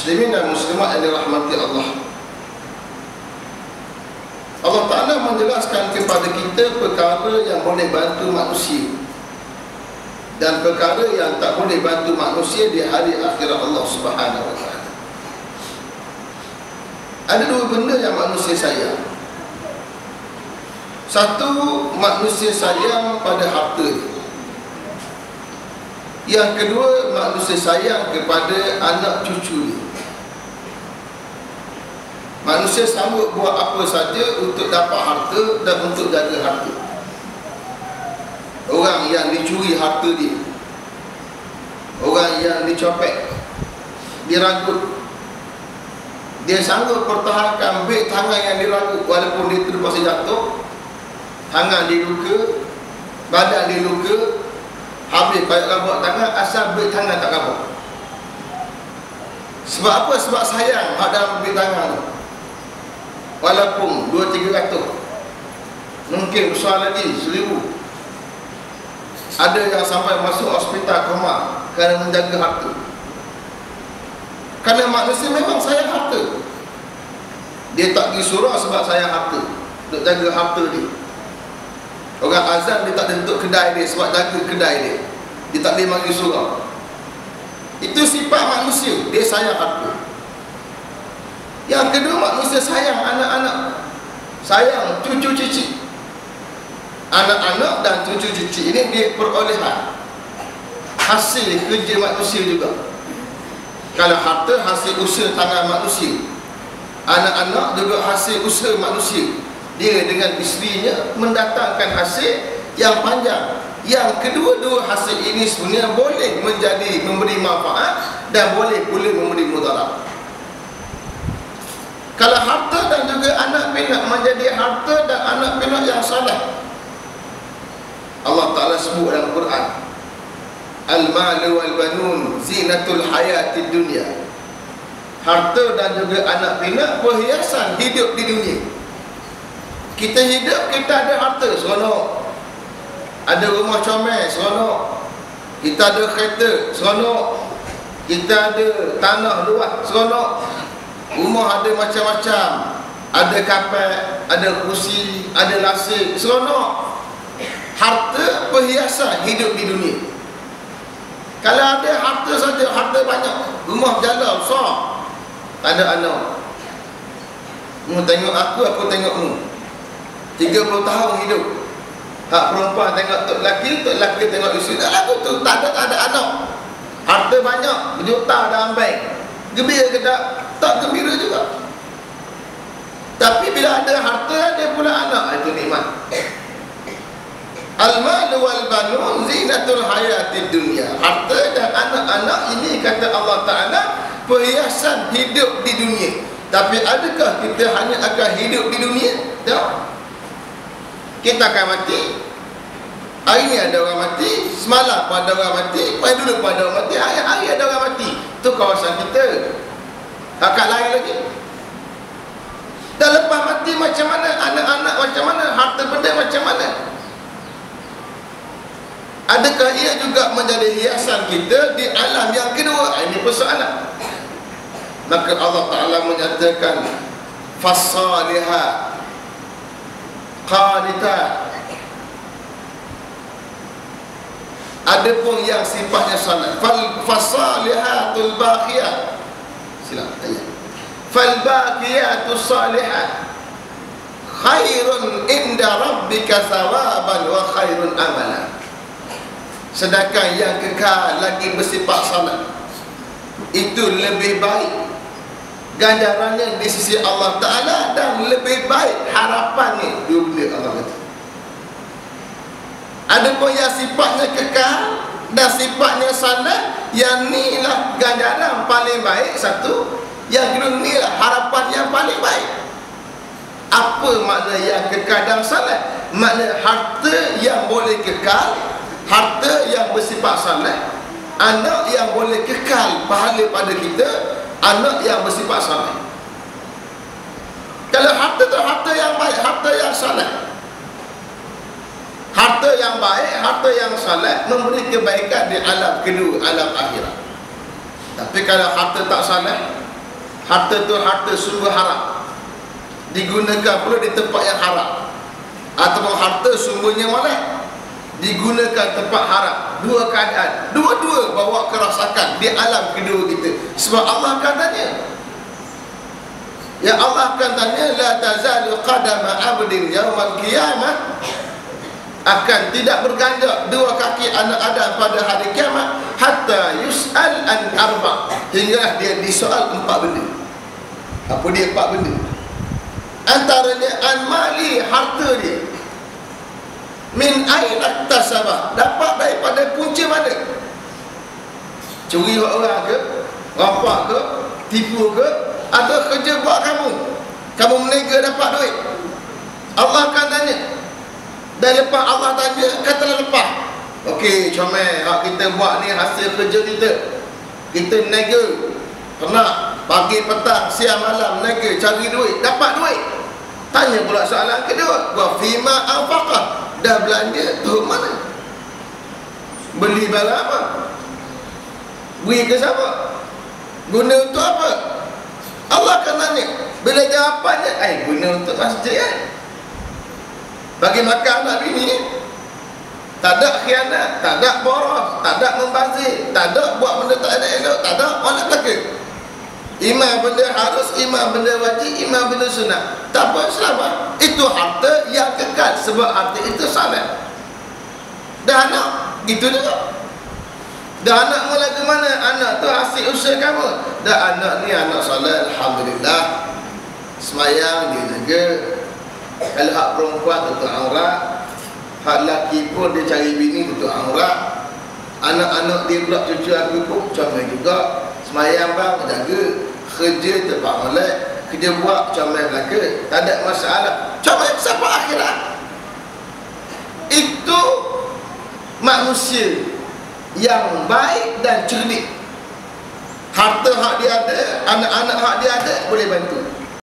Muslimin dan muslimat yang dirahmati Allah, Allah Ta'ala menjelaskan kepada kita perkara yang boleh bantu manusia dan perkara yang tak boleh bantu manusia di hari akhirat Allah Subhanahu wa Ta'ala. Ada dua benda yang manusia sayang. Satu, manusia sayang pada harta dia. Yang kedua, manusia sayang kepada anak cucu dia. Manusia sanggup buat apa saja untuk dapat harta dan untuk jaga harta. Orang yang dicuri harta dia, orang yang dicopet, diragut, dia sanggup pertahankan baik tangan yang diragut walaupun dia terpaksa jatuh, tangan dia luka, badan dia luka, habis banyak rabak tangan, asal baik tangan tak rabak. Sebab apa? Sebab sayang ada baik tangan tu. Walaupun 200-300, mungkin besar lagi 1000. Ada yang sampai masuk hospital koma kerana menjaga harta. Kerana manusia memang sayang harta. Dia tak pergi surau sebab sayang harta, untuk jaga harta dia. Orang azan dia tak ada untuk kedai dia sebab jaga kedai dia. Dia tak boleh pergi surau. Itu sifat manusia, dia sayang harta. Yang kedua, manusia sayang anak-anak, sayang cucu cici. Anak-anak dan cucu cici ini dia perolehan hasil kerja manusia juga. Kalau harta hasil usaha tangan manusia, anak-anak juga hasil usaha manusia. Dia dengan isterinya mendatangkan hasil yang panjang. Yang kedua-dua hasil ini sebenarnya boleh menjadi memberi manfaat dan boleh pula memberi mudarat. Kalau harta dan juga anak pinak menjadi harta dan anak pinak yang saleh, Allah Ta'ala sebut dalam Quran, al-malu wal-banun zinatul hayatid dunya. Harta dan juga anak pinak perhiasan hidup di dunia. Kita hidup, kita ada harta, seronok. Ada rumah comel, seronok. Kita ada kereta, seronok. Kita ada tanah luas, seronok. Rumah ada macam-macam, ada kapal, ada kursi, ada lasik, seronok. Harta perhiasan hidup di dunia. Kalau ada harta saja, harta banyak, rumah berjalan besar, tak ada anak. Mu tengok aku tengok mu. 30 tahun hidup. Hak perempuan tengok tok lelaki tengok isteri. Dah lagu tu tak ada anak. Harta banyak, berjuta dah ambil. Gembira ke tak? Tak gembira juga. Tapi bila ada harta, ada pula anak, itu nikmat. Al-malu wal-banun zinatul hayatid dunya. Harta dan anak-anak ini, kata Allah Ta'ala, perhiasan hidup di dunia. Tapi adakah kita hanya akan hidup di dunia? Tak. Kita akan mati. Hari ni ada orang mati, semalam pun ada orang mati, hari dulu pun ada orang mati, hari-hari ada orang mati. Itu kawasan kita. Akak lain lagi. Dan lepas mati macam mana? Anak-anak macam mana? Harta benda macam mana? Adakah ia juga menjadi hiasan kita di alam yang kedua? Ini persoalan. Maka Allah Ta'ala menyatakan fasalihat qanitat. Adapun yang sifatnya salat, fasalihatul baqiyat, silakan ayat, fal baqiyatus salihat khairun inda rabbika thawaban wa khairun amalan. Sedangkan yang kekal lagi bersifat salat itu lebih baik ganjarannya di sisi Allah Ta'ala dan lebih baik harapannya. Dua benda Allah kata. Adapun yang sifatnya kekal dan sifatnya salat, yang ni lah ganjaran paling baik satu, yang kedua ni lah harapan yang paling baik. Apa makna yang kekal dan salat? Makna harta yang boleh kekal, harta yang bersifat salat, anak yang boleh kekal pahala pada kita, anak yang bersifat salat. Kalau harta tu harta yang baik, harta yang salat, harta yang baik, harta yang salat memberi kebaikan di alam kedua, alam akhirat. Tapi kalau harta tak salat, harta tu harta sumber haram, digunakan pula di tempat yang haram, ataupun harta sumbernya mana digunakan tempat haram. Dua keadaan, dua-dua bawa kerosakan di alam kedua kita. Sebab Allah akan tanya, ya Allah akan tanya, la tazalu qadama abdin yaumal qiyamah, akan tidak berganjak dua kaki anak Adam pada hari kiamat, hatta yus'al an arba', hingga dia disoal 4 benda. Apa dia 4 benda? Antaranya an mali, harta dia, min aina tasabah, dapat daripada punca mana? Curi buat orang ke, rampak ke, tipu ke, atau kerja buat kamu meniaga dapat duit? Allah akan tanya. Dan lepas Allah tanya, katalah lepas, okey, comel, hak kita buat ni hasil kerja kita meniaga, pernah pagi, petang, siang, malam meniaga, cari duit, dapat duit. Tanya pula soalan kedua, wa fima anfaqah, dah belanja tu mana? Beli barang apa? Beri ke siapa? Guna untuk apa? Allah akan tanya. Bila jawapannya, guna untuk masjid kan? Bagi makan anak bini, tak ada khianat, tak ada boros, tak ada membazir, tak ada buat benda tak elok, tak ada orang nak belaka. Iman benda harus, iman benda wajib, iman benda sunat. Tak apa, selamat. Itu harta yang kekal, sebab harta itu salat. Dah anak, gitu juga. Dah anak mu lagu mana? Anak tu hasil usaha kamu. Dah anak ni anak salat, alhamdulillah. Semayang dia jaga. Kalau hak perempuan tutup aurat, hak lelaki pun dia cari bini tutup aurat. Anak-anak dia pula cucu aku pun comel juga. Semayang bang, jaga. Kerja tempat molek, kerja buat comel belaka, tak ada masalah. Comel sampai akhirat. Itu manusia yang baik dan cerdik. Harta hak dia ada, anak-anak hak dia ada, boleh bantu.